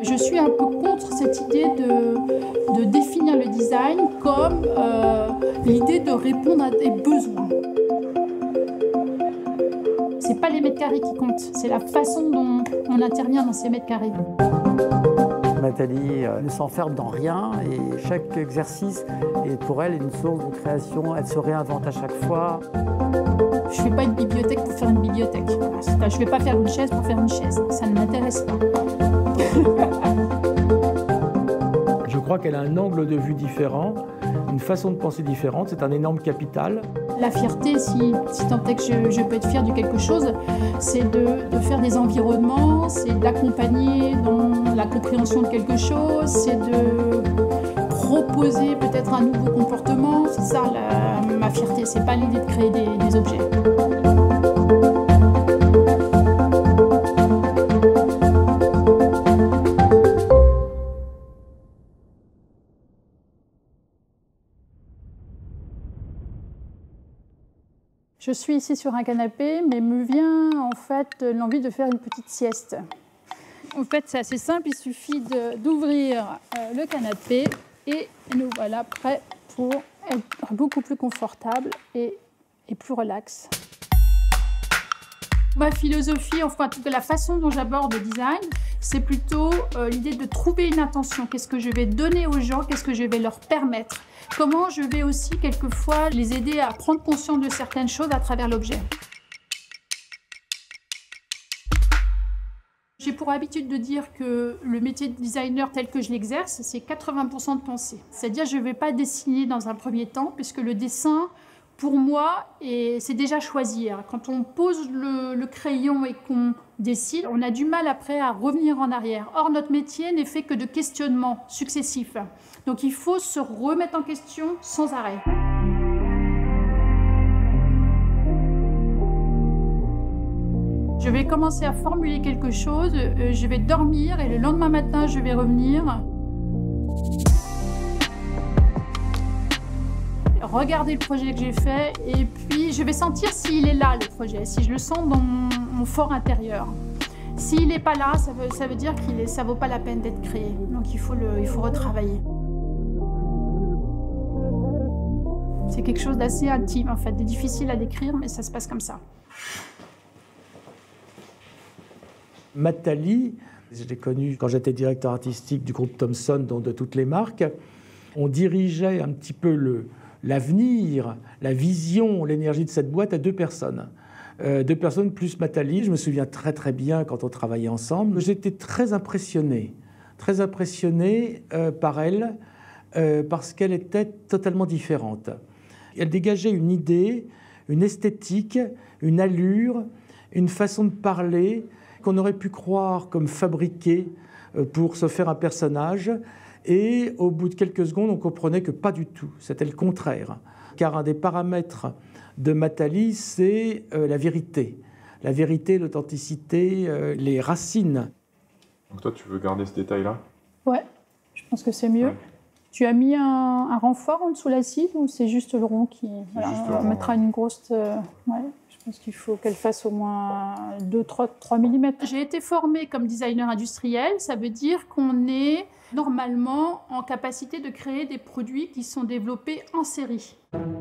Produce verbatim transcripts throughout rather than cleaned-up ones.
Je suis un peu contre cette idée de, de définir le design comme euh, l'idée de répondre à des besoins. C'est pas les mètres carrés qui comptent, c'est la façon dont on intervient dans ces mètres carrés. Nathalie ne s'enferme dans rien et chaque exercice est pour elle une source de création. Elle se réinvente à chaque fois. Je ne fais pas une bibliothèque pour faire une bibliothèque. Je ne vais pas faire une chaise pour faire une chaise. Ça ne m'intéresse pas. Je crois qu'elle a un angle de vue différent, une façon de penser différente. C'est un énorme capital. La fierté, si, si tant est que je, je peux être fière de quelque chose, c'est de, de faire des environnements, c'est d'accompagner dans la compréhension de quelque chose, c'est de proposer peut-être un nouveau comportement. C'est ça la, ma fierté, c'est pas l'idée de créer des, des objets. Je suis ici sur un canapé, mais me vient en fait l'envie de faire une petite sieste. En fait, c'est assez simple, il suffit d'ouvrir euh, le canapé et nous voilà prêts pour être beaucoup plus confortable et, et plus relax. Ma philosophie, enfin en tout cas la façon dont j'aborde le design, c'est plutôt euh, l'idée de trouver une intention. Qu'est-ce que je vais donner aux gens, qu'est-ce que je vais leur permettre? Comment je vais aussi quelquefois les aider à prendre conscience de certaines choses à travers l'objet. J'ai pour habitude de dire que le métier de designer tel que je l'exerce, c'est quatre-vingts pour cent de pensée. C'est-à-dire que je ne vais pas dessiner dans un premier temps, puisque le dessin, pour moi, c'est déjà choisir. Quand on pose le, le crayon et qu'on décide, on a du mal après à revenir en arrière. Or, notre métier n'est fait que de questionnements successifs. Donc il faut se remettre en question sans arrêt. Je vais commencer à formuler quelque chose, je vais dormir et le lendemain matin, je vais revenir. Regarder le projet que j'ai fait et puis je vais sentir s'il est là, le projet, si je le sens dans mon, mon fort intérieur. S'il n'est pas là, ça veut, ça veut dire que ça ne vaut pas la peine d'être créé. Donc il faut, le, il faut retravailler. C'est quelque chose d'assez intime, en fait, difficile à décrire, mais ça se passe comme ça. Nathalie, je l'ai connue quand j'étais directeur artistique du groupe Thomson, dont de toutes les marques. On dirigeait un petit peu le, l'avenir, la vision, l'énergie de cette boîte à deux personnes. Euh, deux personnes plus Nathalie. Je me souviens très très bien quand on travaillait ensemble. J'étais très impressionné, très impressionné euh, par elle, euh, parce qu'elle était totalement différente. Elle dégageait une idée, une esthétique, une allure, une façon de parler qu'on aurait pu croire comme fabriquée pour se faire un personnage. Et au bout de quelques secondes, on comprenait que pas du tout, c'était le contraire. Car un des paramètres de Nathalie, c'est euh, la vérité. La vérité, l'authenticité, euh, les racines. Donc toi, tu veux garder ce détail-là? Ouais, je pense que c'est mieux. Ouais. Tu as mis un, un renfort en dessous de la cime ou c'est juste le rond qui... Voilà, on rond, mettra ouais. une grosse... Euh, ouais. Je pense qu'il faut qu'elle fasse au moins deux à trois millimètres. J'ai été formée comme designer industriel. Ça veut dire qu'on est normalement en capacité de créer des produits qui sont développés en série.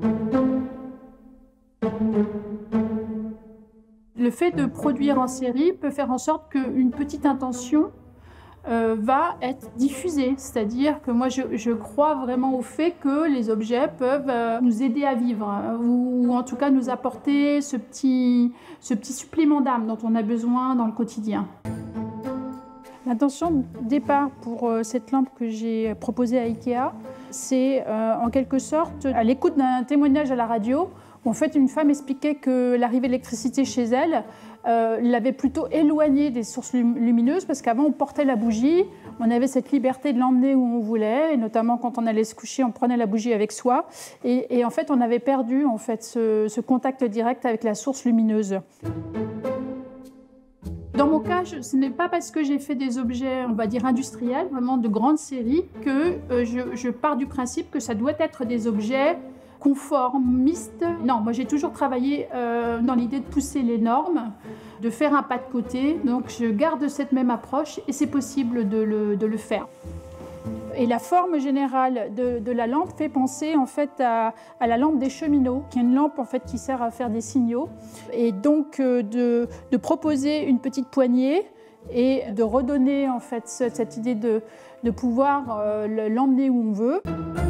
Le fait de produire en série peut faire en sorte qu'une petite intention euh, va être diffusée. C'est-à-dire que moi, je, je crois vraiment au fait que les objets peuvent euh, nous aider à vivre, hein, ou, ou en tout cas nous apporter ce petit, ce petit supplément d'âme dont on a besoin dans le quotidien. L'intention de départ pour euh, cette lampe que j'ai proposée à Ikea, c'est euh, en quelque sorte à l'écoute d'un témoignage à la radio. En fait, une femme expliquait que l'arrivée de l'électricité chez elle euh, l'avait plutôt éloignée des sources lumineuses parce qu'avant, on portait la bougie, on avait cette liberté de l'emmener où on voulait, et notamment quand on allait se coucher, on prenait la bougie avec soi. Et, et en fait, on avait perdu en fait, ce, ce contact direct avec la source lumineuse. Dans mon cas, je, ce n'est pas parce que j'ai fait des objets, on va dire industriels, vraiment de grandes séries, que euh, je, je pars du principe que ça doit être des objets conformistes. Non, moi j'ai toujours travaillé euh, dans l'idée de pousser les normes, de faire un pas de côté. Donc je garde cette même approche et c'est possible de le, de le faire. Et la forme générale de, de la lampe fait penser en fait à, à la lampe des cheminots, qui est une lampe en fait qui sert à faire des signaux. Et donc euh, de, de proposer une petite poignée et de redonner en fait cette idée de, de pouvoir euh, l'emmener où on veut.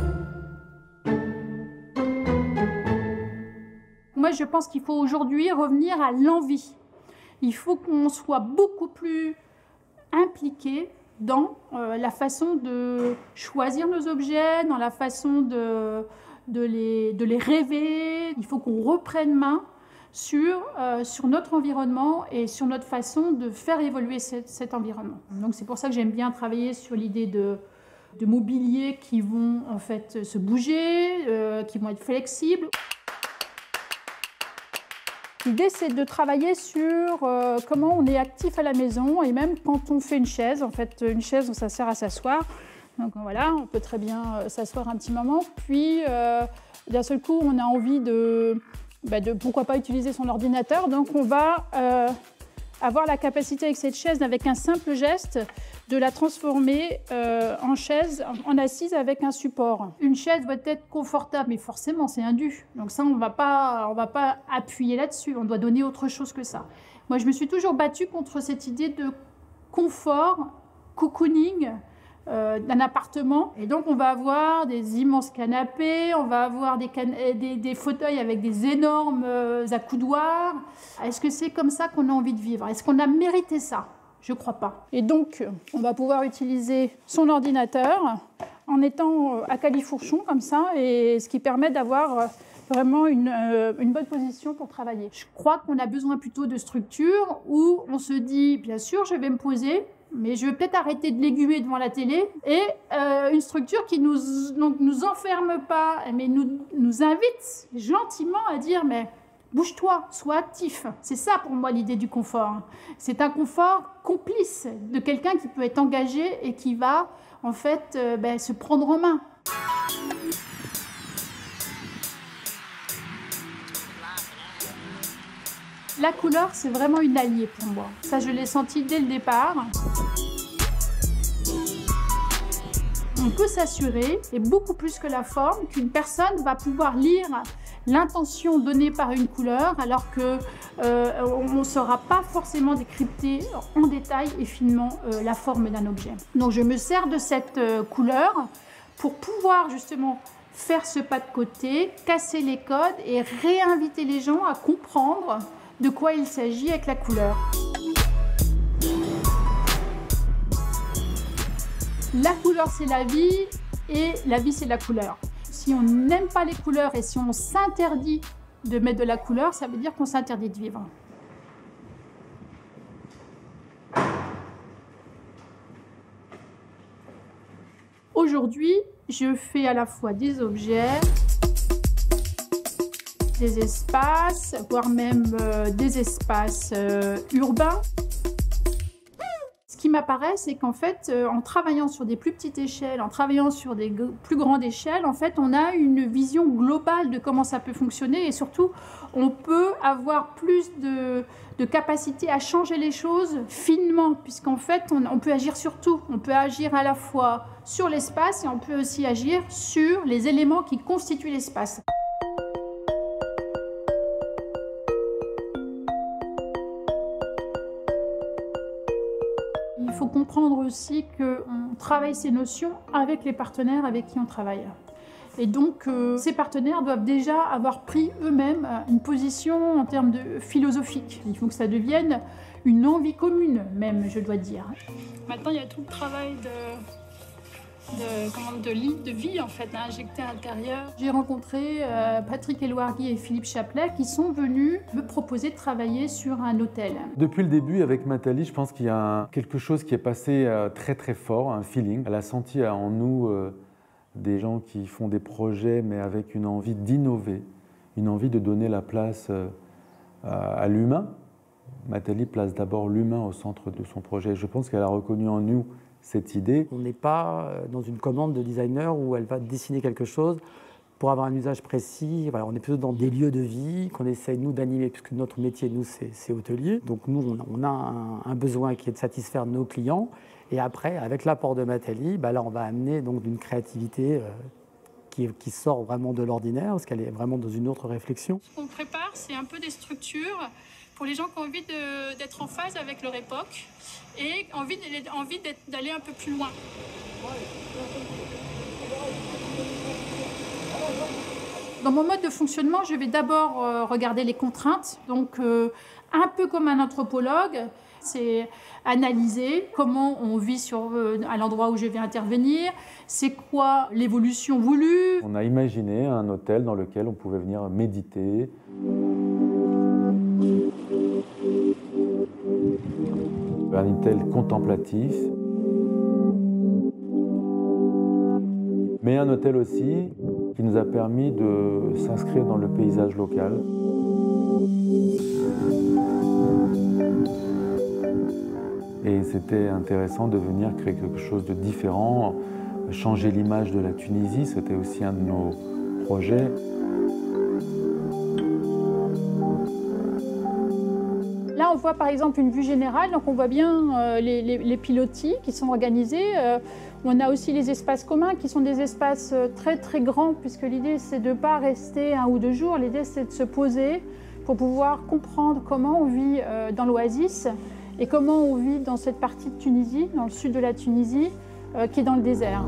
Moi, je pense qu'il faut aujourd'hui revenir à l'envie. Il faut qu'on soit beaucoup plus impliqué dans euh, la façon de choisir nos objets, dans la façon de, de, les, de les rêver. Il faut qu'on reprenne main sur, euh, sur notre environnement et sur notre façon de faire évoluer cet, cet environnement. Donc c'est pour ça que j'aime bien travailler sur l'idée de, de mobilier qui vont en fait se bouger, euh, qui vont être flexibles. L'idée, c'est de travailler sur euh, comment on est actif à la maison et même quand on fait une chaise. En fait, une chaise, ça sert à s'asseoir. Donc voilà, on peut très bien euh, s'asseoir un petit moment. Puis, euh, d'un seul coup, on a envie de, bah, de, pourquoi pas, utiliser son ordinateur. Donc on va euh, avoir la capacité avec cette chaise, avec un simple geste, de la transformer euh, en chaise, en assise avec un support. Une chaise doit être confortable, mais forcément c'est un dû. Donc ça, on ne va pas, on va pas appuyer là-dessus, on doit donner autre chose que ça. Moi, je me suis toujours battue contre cette idée de confort, cocooning euh, d'un appartement. Et donc on va avoir des immenses canapés, on va avoir des, can des, des fauteuils avec des énormes euh, accoudoirs. Est-ce que c'est comme ça qu'on a envie de vivre? Est-ce qu'on a mérité ça? Je ne crois pas. Et donc, on va pouvoir utiliser son ordinateur en étant à califourchon comme ça, et ce qui permet d'avoir vraiment une, euh, une bonne position pour travailler. Je crois qu'on a besoin plutôt de structures où on se dit, bien sûr, je vais me poser, mais je vais peut-être arrêter de l'aiguiller devant la télé, et euh, une structure qui ne nous, donc, nous enferme pas, mais nous, nous invite gentiment à dire, mais bouge-toi, sois actif. C'est ça pour moi l'idée du confort. C'est un confort complice de quelqu'un qui peut être engagé et qui va en fait euh, ben, se prendre en main. La couleur, c'est vraiment une alliée pour moi. Ça, je l'ai senti dès le départ. On peut s'assurer, et beaucoup plus que la forme, qu'une personne va pouvoir lire l'intention donnée par une couleur, alors qu'on euh, ne saura pas forcément décrypter en détail et finement euh, la forme d'un objet. Donc je me sers de cette euh, couleur pour pouvoir justement faire ce pas de côté, casser les codes et réinviter les gens à comprendre de quoi il s'agit avec la couleur. La couleur, c'est la vie, et la vie, c'est la couleur. Si on n'aime pas les couleurs et si on s'interdit de mettre de la couleur, ça veut dire qu'on s'interdit de vivre. Aujourd'hui, je fais à la fois des objets, des espaces, voire même euh, des espaces euh, urbains. Ce qui m'apparaît, c'est qu'en fait, euh, en travaillant sur des plus petites échelles, en travaillant sur des plus grandes échelles, en fait, on a une vision globale de comment ça peut fonctionner, et surtout, on peut avoir plus de, de capacité à changer les choses finement, puisqu'en fait, on, on peut agir sur tout. On peut agir à la fois sur l'espace et on peut aussi agir sur les éléments qui constituent l'espace. Il faut comprendre aussi qu'on travaille ces notions avec les partenaires avec qui on travaille. Et donc, euh, ces partenaires doivent déjà avoir pris eux-mêmes une position en termes de philosophique. Il faut que ça devienne une envie commune, même, je dois dire. Maintenant, il y a tout le travail de, de, comment, de, ligne de vie, en fait, à injecter à l'intérieur. J'ai rencontré euh, Patrick Elouargui et Philippe Chaplet qui sont venus me proposer de travailler sur un hôtel. Depuis le début, avec Nathalie, je pense qu'il y a quelque chose qui est passé euh, très très fort, un feeling. Elle a senti en nous euh, des gens qui font des projets, mais avec une envie d'innover, une envie de donner la place euh, à l'humain. Nathalie place d'abord l'humain au centre de son projet. Je pense qu'elle a reconnu en nous cette idée. On n'est pas dans une commande de designer où elle va dessiner quelque chose pour avoir un usage précis. Voilà, on est plutôt dans des lieux de vie qu'on essaye, nous, d'animer, puisque notre métier, nous, c'est hôtelier. Donc, nous, on a un, un besoin qui est de satisfaire nos clients. Et après, avec l'apport de Matali, bah là, on va amener donc d'une créativité euh, qui, qui sort vraiment de l'ordinaire, parce qu'elle est vraiment dans une autre réflexion. Ce qu'on prépare, c'est un peu des structures pour les gens qui ont envie d'être en phase avec leur époque et envie d'aller un peu plus loin. Dans mon mode de fonctionnement, je vais d'abord euh, regarder les contraintes, donc euh, un peu comme un anthropologue, c'est analyser comment on vit sur, euh, à l'endroit où je vais intervenir, c'est quoi l'évolution voulue. On a imaginé un hôtel dans lequel on pouvait venir méditer. Un hôtel contemplatif, mais un hôtel aussi qui nous a permis de s'inscrire dans le paysage local. Et c'était intéressant de venir créer quelque chose de différent, changer l'image de la Tunisie, c'était aussi un de nos projets. Là, on voit par exemple une vue générale, donc on voit bien euh, les, les, les pilotis qui sont organisés. Euh, on a aussi les espaces communs qui sont des espaces très très grands, puisque l'idée c'est de ne pas rester un ou deux jours, l'idée c'est de se poser pour pouvoir comprendre comment on vit euh, dans l'oasis et comment on vit dans cette partie de Tunisie, dans le sud de la Tunisie, euh, qui est dans le désert.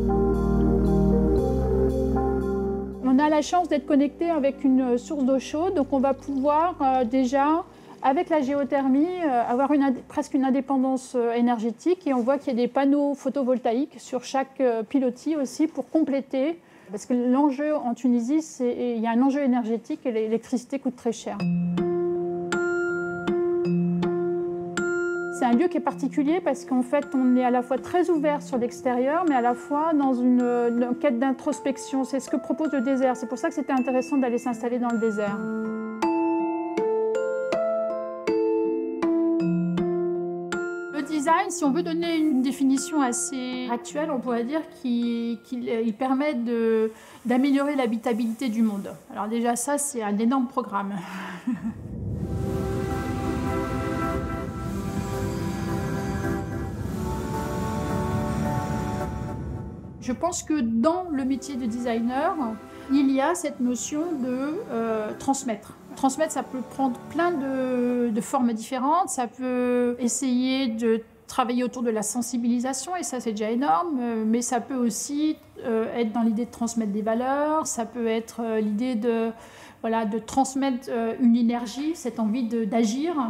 On a la chance d'être connecté avec une source d'eau chaude, donc on va pouvoir euh, déjà, avec la géothermie, euh, avoir une, presque une indépendance euh, énergétique, et on voit qu'il y a des panneaux photovoltaïques sur chaque euh, pilotis aussi pour compléter, parce que l'enjeu en Tunisie, c'est il y a un enjeu énergétique et l'électricité coûte très cher. C'est un lieu qui est particulier parce qu'en fait, on est à la fois très ouvert sur l'extérieur, mais à la fois dans une, une quête d'introspection. C'est ce que propose le désert. C'est pour ça que c'était intéressant d'aller s'installer dans le désert. Le design, si on veut donner une définition assez actuelle, on pourrait dire qu'il qu'il permet d'améliorer l'habitabilité du monde. Alors déjà, ça, c'est un énorme programme. Je pense que dans le métier de designer, il y a cette notion de euh, transmettre. Transmettre, ça peut prendre plein de, de formes différentes. Ça peut essayer de travailler autour de la sensibilisation, et ça c'est déjà énorme, mais ça peut aussi euh, être dans l'idée de transmettre des valeurs, ça peut être euh, l'idée de, voilà, de transmettre euh, une énergie, cette envie d'agir.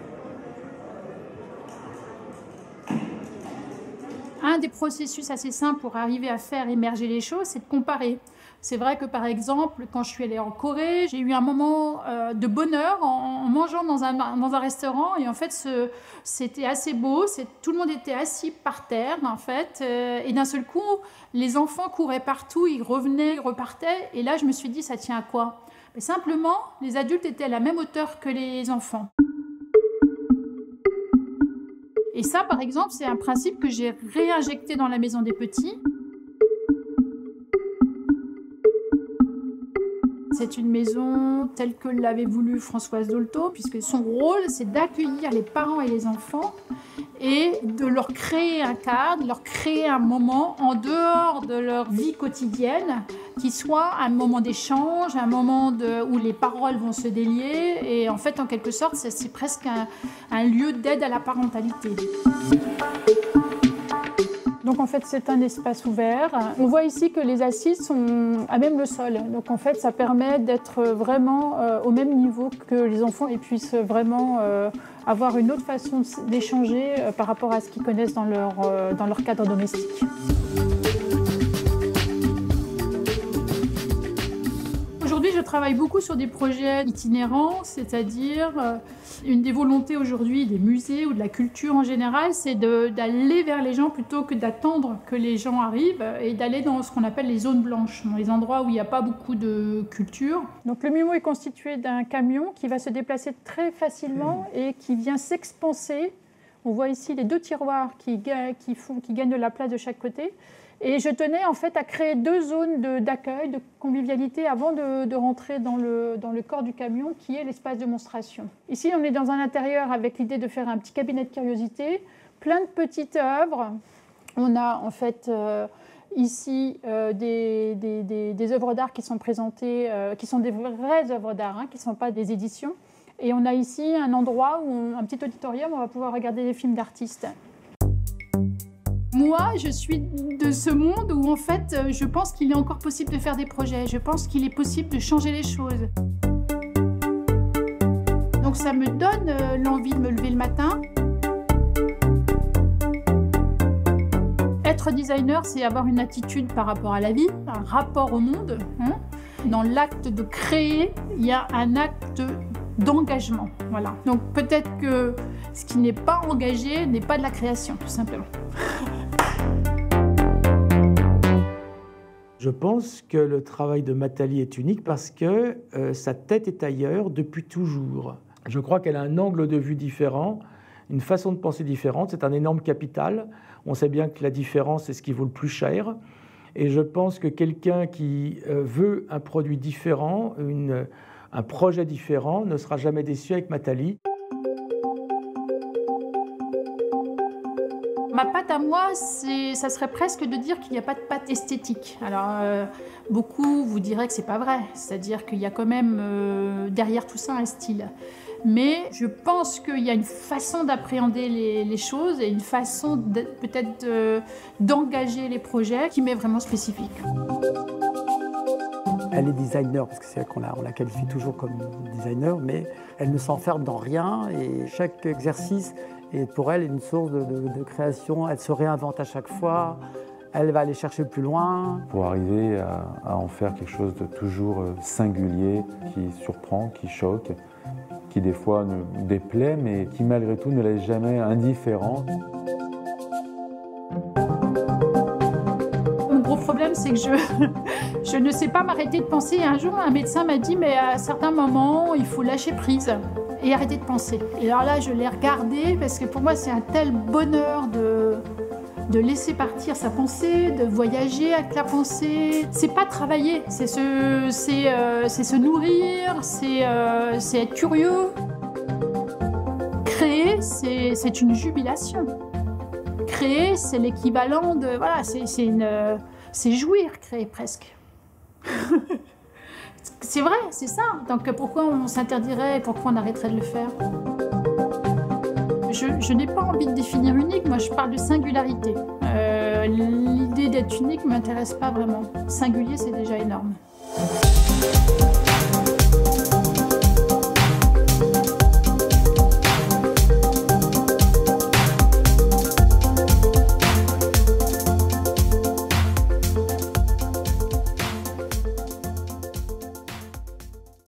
Un des processus assez simples pour arriver à faire émerger les choses, c'est de comparer. C'est vrai que par exemple, quand je suis allée en Corée, j'ai eu un moment euh, de bonheur en, en mangeant dans un, dans un restaurant, et en fait c'était assez beau, tout le monde était assis par terre en fait, euh, et d'un seul coup les enfants couraient partout, ils revenaient, ils repartaient, et là je me suis dit ça tient à quoi? Mais simplement les adultes étaient à la même hauteur que les enfants. Et ça, par exemple, c'est un principe que j'ai réinjecté dans la Maison des Petits. C'est une maison telle que l'avait voulu Françoise Dolto, puisque son rôle, c'est d'accueillir les parents et les enfants et de leur créer un cadre, leur créer un moment en dehors de leur vie quotidienne, qui soit un moment d'échange, un moment de, où les paroles vont se délier. Et en fait, en quelque sorte, c'est presque un, un lieu d'aide à la parentalité. Donc en fait, c'est un espace ouvert. On voit ici que les assises sont à même le sol. Donc en fait, ça permet d'être vraiment euh, au même niveau que les enfants et puissent vraiment euh, avoir une autre façon d'échanger euh, par rapport à ce qu'ils connaissent dans leur, euh, dans leur cadre domestique. Aujourd'hui, je travaille beaucoup sur des projets itinérants, c'est-à-dire euh, une des volontés aujourd'hui des musées ou de la culture en général, c'est d'aller vers les gens plutôt que d'attendre que les gens arrivent et d'aller dans ce qu'on appelle les zones blanches, dans les endroits où il n'y a pas beaucoup de culture. Donc le MUMO est constitué d'un camion qui va se déplacer très facilement et qui vient s'expanser. On voit ici les deux tiroirs qui, qui, font, qui gagnent de la place de chaque côté. Et je tenais en fait à créer deux zones d'accueil, de, de convivialité avant de, de rentrer dans le, dans le corps du camion, qui est l'espace de monstration. Ici, on est dans un intérieur avec l'idée de faire un petit cabinet de curiosité, plein de petites œuvres. On a en fait euh, ici euh, des, des, des, des œuvres d'art qui sont présentées, euh, qui sont des vraies œuvres d'art, hein, qui ne sont pas des éditions. Et on a ici un endroit, où on, un petit auditorium où on va pouvoir regarder des films d'artistes. Moi, je suis de ce monde où, en fait, je pense qu'il est encore possible de faire des projets. Je pense qu'il est possible de changer les choses. Donc ça me donne l'envie de me lever le matin. Être designer, c'est avoir une attitude par rapport à la vie, un rapport au monde. Hein. Dans l'acte de créer, il y a un acte d'engagement. Voilà. Donc peut-être que ce qui n'est pas engagé n'est pas de la création, tout simplement. Je pense que le travail de Mathalie est unique parce que euh, sa tête est ailleurs depuis toujours. Je crois qu'elle a un angle de vue différent, une façon de penser différente. C'est un énorme capital. On sait bien que la différence, c'est ce qui vaut le plus cher. Et je pense que quelqu'un qui euh, veut un produit différent, une, un projet différent, ne sera jamais déçu avec Mathalie. Ma patte à moi, ça serait presque de dire qu'il n'y a pas de patte esthétique. Alors, euh, beaucoup vous diraient que c'est pas vrai, c'est-à-dire qu'il y a quand même euh, derrière tout ça un style. Mais je pense qu'il y a une façon d'appréhender les, les choses et une façon peut-être d'engager les projets qui m'est vraiment spécifique. Elle est designer, parce que c'est vrai qu'on la, on la qualifie toujours comme designer, mais elle ne s'enferme dans rien et chaque exercice est pour elle une source de, de, de création. Elle se réinvente à chaque fois, elle va aller chercher plus loin. Pour arriver à, à en faire quelque chose de toujours singulier, qui surprend, qui choque, qui des fois nous déplaît, mais qui malgré tout ne laisse jamais indifférent. Mon gros problème, c'est que je, je ne sais pas m'arrêter de penser. Un jour, un médecin m'a dit, mais à certains moments, il faut lâcher prise et arrêter de penser. Et alors là, je l'ai regardé parce que pour moi, c'est un tel bonheur de, de laisser partir sa pensée, de voyager avec la pensée. C'est pas travailler, c'est se, c'est, euh, c'est se nourrir, c'est euh, être curieux. Créer, c'est une jubilation. Créer, c'est l'équivalent de... Voilà, c'est une... C'est jouir, créer, presque. C'est vrai, c'est ça. Donc pourquoi on s'interdirait et pourquoi on arrêterait de le faire? Je, je n'ai pas envie de définir unique, moi je parle de singularité. Euh, L'idée d'être unique ne m'intéresse pas vraiment. Singulier, c'est déjà énorme.